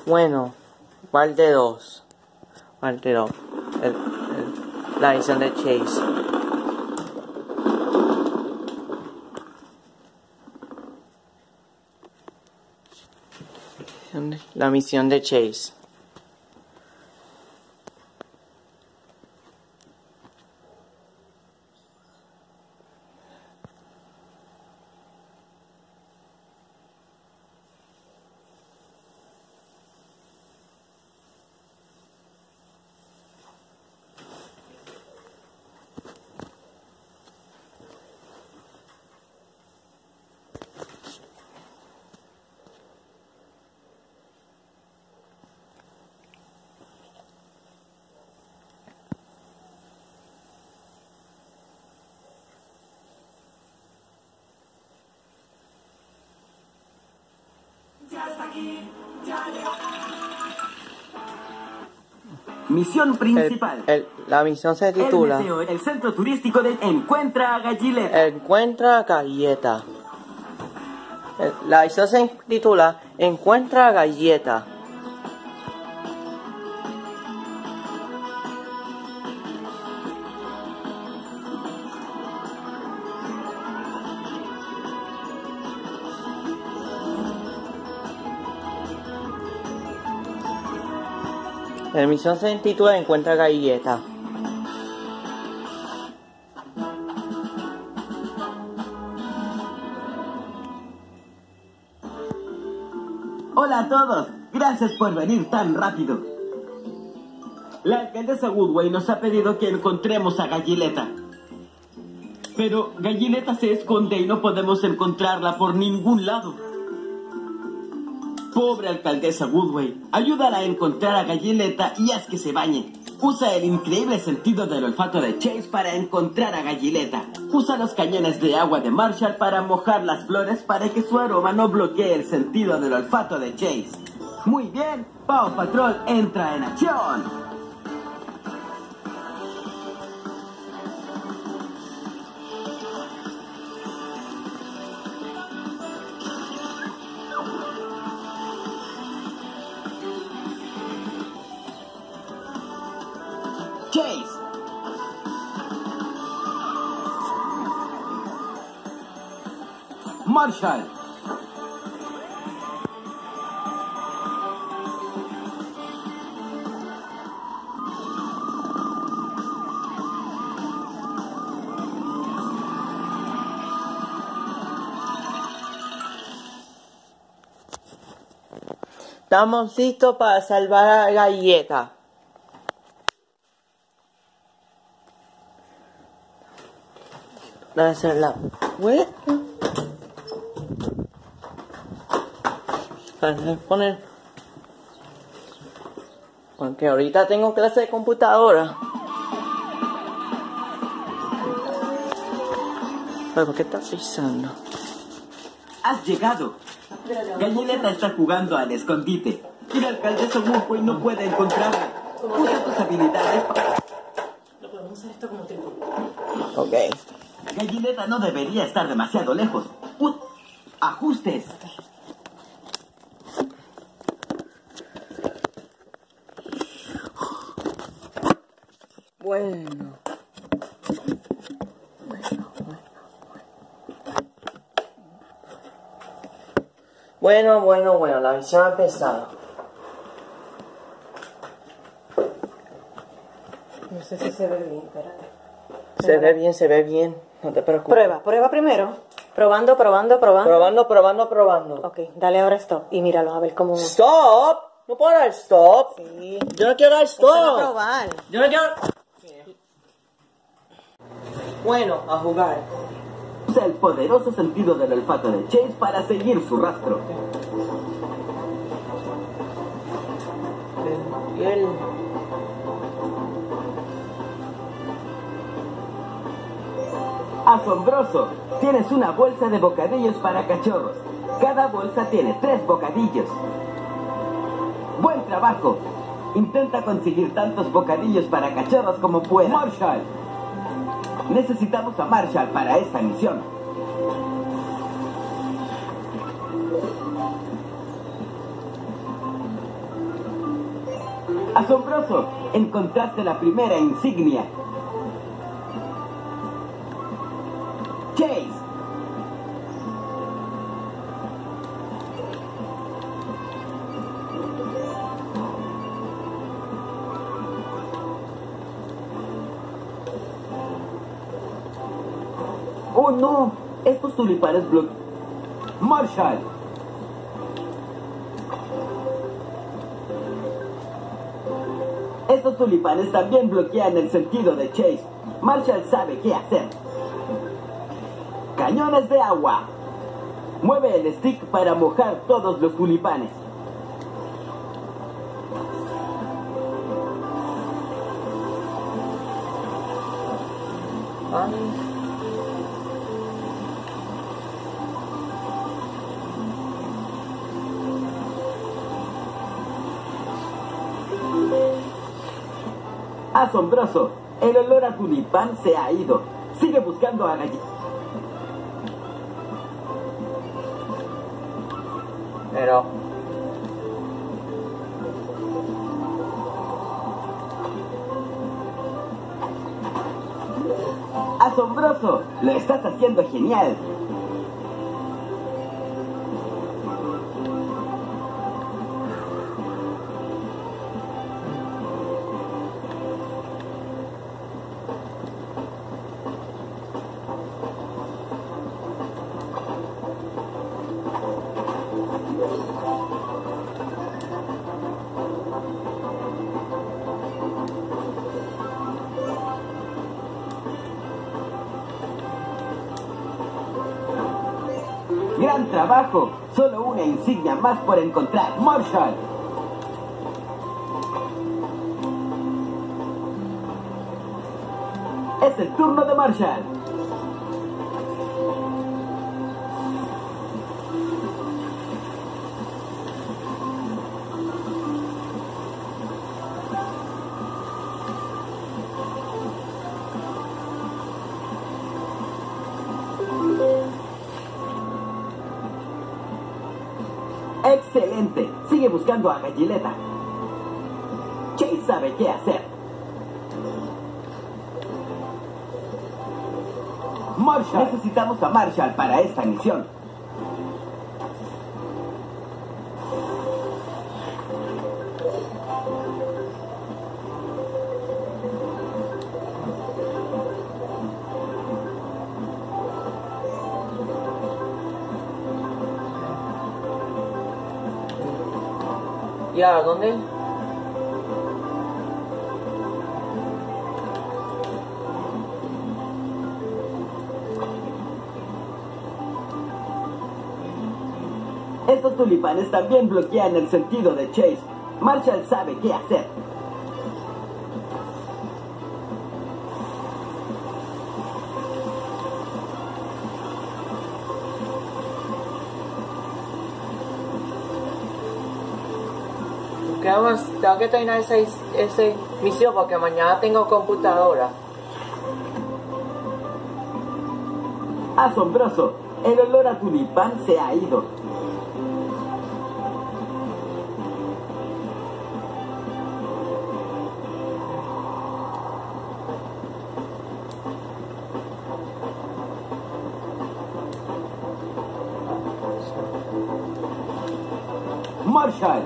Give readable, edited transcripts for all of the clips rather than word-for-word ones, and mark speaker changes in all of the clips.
Speaker 1: Bueno, parte 2. Parte 2. La misión de Chase. La misión de Chase.
Speaker 2: Misión principal.
Speaker 1: La misión se titula
Speaker 2: el centro turístico de Encuentra a Gallileta.
Speaker 1: Encuentra a Galleta. La misión se titula Encuentra a Galleta. La misión se titula Encuentra a Galleta.
Speaker 2: Hola a todos, gracias por venir tan rápido. La alcaldesa Woodway nos ha pedido que encontremos a Gallileta. Pero Gallileta se esconde y no podemos encontrarla por ningún lado. Pobre alcaldesa Woodway, ayúdala a encontrar a Gallileta y haz que se bañe. Usa el increíble sentido del olfato de Chase para encontrar a Gallileta. Usa los cañones de agua de Marshall para mojar las flores para que su aroma no bloquee el sentido del olfato de Chase. Muy bien, Paw Patrol entra en acción. Chase. Marshall.
Speaker 1: Estamos listos para salvar a Galleta. Debe ser la vuelta. Para poner. Porque ahorita tengo clase de computadora. ¿Pero por qué estás pisando?
Speaker 2: Has llegado. Gallileta está jugando al escondite. Y la alcaldesa Woodway no puede encontrarla. Usa tus habilidades para...
Speaker 3: No podemos usar esto como tiempo.
Speaker 1: Ok.
Speaker 2: Gallileta no debería estar demasiado lejos. Ajustes.
Speaker 1: Bueno. Bueno, la misión ha empezado.
Speaker 3: No sé si se ve bien, espérate.
Speaker 1: Se ve bien, no te preocupes.
Speaker 3: Prueba primero. Probando.
Speaker 1: Probando.
Speaker 3: Ok, dale ahora stop y míralo, a ver cómo...
Speaker 1: ¡Stop! No puedo dar stop.
Speaker 3: Sí.
Speaker 1: Yo no quiero dar
Speaker 3: Es para
Speaker 1: stop.
Speaker 3: probar.
Speaker 1: Yo no quiero... Bueno, a jugar.
Speaker 2: Usa el poderoso sentido del olfato de Chase para seguir su rastro.
Speaker 1: Y él...
Speaker 2: ¡Asombroso! Tienes una bolsa de bocadillos para cachorros. Cada bolsa tiene 3 bocadillos. ¡Buen trabajo! Intenta conseguir tantos bocadillos para cachorros como puedas. ¡Marshall! Necesitamos a Marshall para esta misión. ¡Asombroso! Encontraste la primera insignia. Chase. ¡Oh, no! Estos tulipanes bloquean. ¡Marshall! Estos tulipanes también bloquean el sentido de Chase. Marshall sabe qué hacer. ¡Cañones de agua! Mueve el stick para mojar todos los tulipanes. ¡Asombroso! El olor a tulipán se ha ido. Sigue buscando a Galleta.
Speaker 1: Pero...
Speaker 2: ¡Asombroso! Lo estás haciendo genial. ¡Gran trabajo! Solo una insignia más por encontrar. ¡Marshall! Es el turno de Marshall. ¡Excelente! Sigue buscando a Galleta. Chase sabe qué hacer. Marshall. Necesitamos a Marshall para esta misión.
Speaker 1: ¿Y ahora dónde?
Speaker 2: Estos tulipanes también bloquean el sentido de Chase. Marshall sabe qué hacer.
Speaker 1: Tengo que terminar ese misión porque mañana tengo computadora.
Speaker 2: ¡Asombroso! El olor a tulipán se ha ido. Marshall.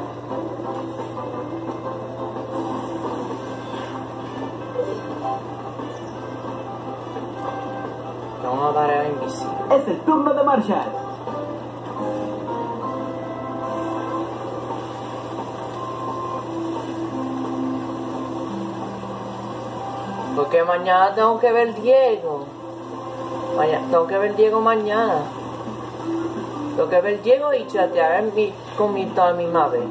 Speaker 1: Una tarea invisible.
Speaker 2: Es el turno de Marshall.
Speaker 1: Porque mañana tengo que ver Diego. Tengo que ver Diego mañana. Tengo que ver Diego y chatear con toda mi madre.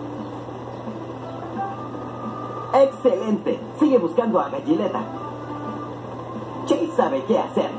Speaker 2: Excelente. Sigue buscando a Galleta. Chase sabe qué hacer.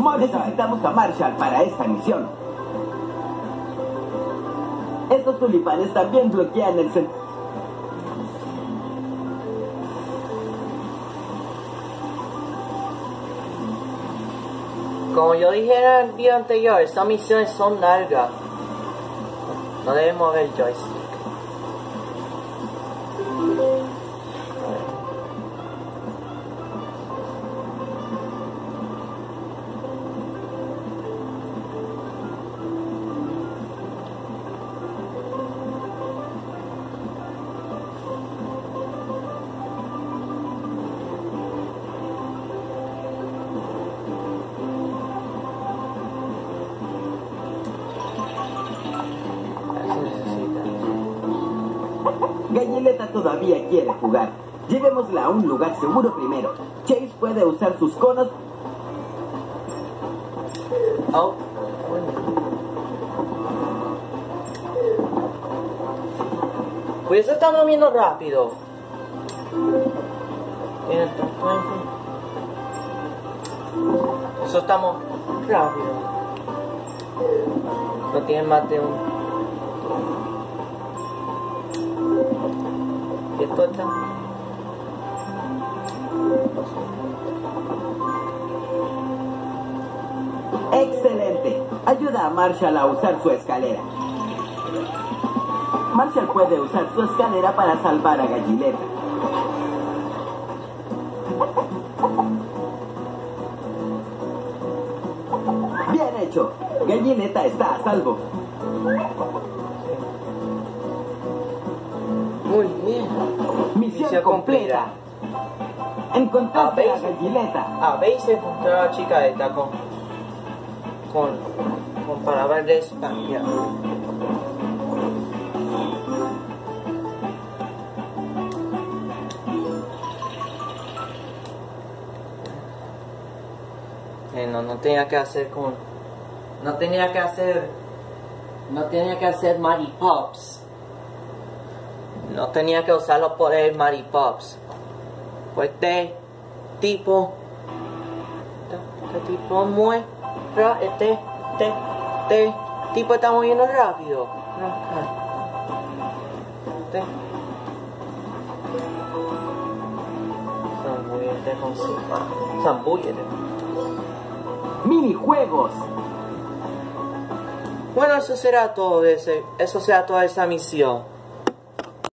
Speaker 2: Necesitamos a Marshall para esta misión. Estos tulipanes también bloquean el sentido.
Speaker 1: Como yo dije en el video anterior, estas misiones son largas. No debemos mover el joystick.
Speaker 2: Gallileta todavía quiere jugar. Llevémosla a un lugar seguro primero. Chase puede usar sus conos.
Speaker 1: Oh. Pues eso está moviendo rápido. Eso estamos rápido. No tiene más de un. ¿Y esto está?
Speaker 2: ¡Excelente! Ayuda a Marshall a usar su escalera. Marshall puede usar su escalera para salvar a Gallileta. ¡Bien hecho! Gallileta está a salvo.
Speaker 1: Muy bien.
Speaker 2: Misión completa. Encontraste a Gallileta.
Speaker 1: Habéis encontrado a la chica esta con palabras de España. No tenía que hacer con. No tenía que hacer Mary Pops. No tenía que usar los poderes Mary Pops. Pues este tipo muestra, este tipo está moviendo rápido. Zambúllete con su mano. Zambúllete.
Speaker 2: Minijuegos.
Speaker 1: Bueno, eso será todo de esa misión.